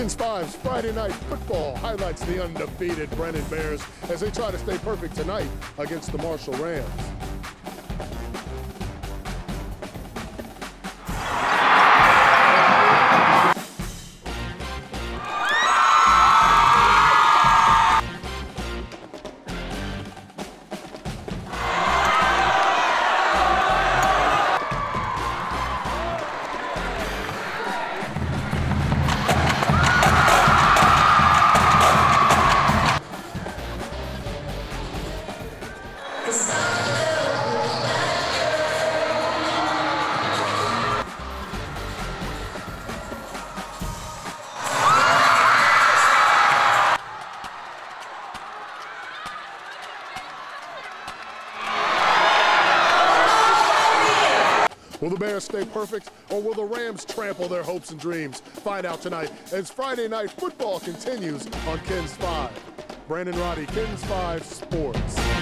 KENS 5's Friday Night Football highlights the undefeated Brennan Bears as they try to stay perfect tonight against the Marshall Rams. Will the Bears stay perfect, or will the Rams trample their hopes and dreams? Find out tonight as Friday Night Football continues on KENS 5. Brandon, Roddy, KENS 5 Sports.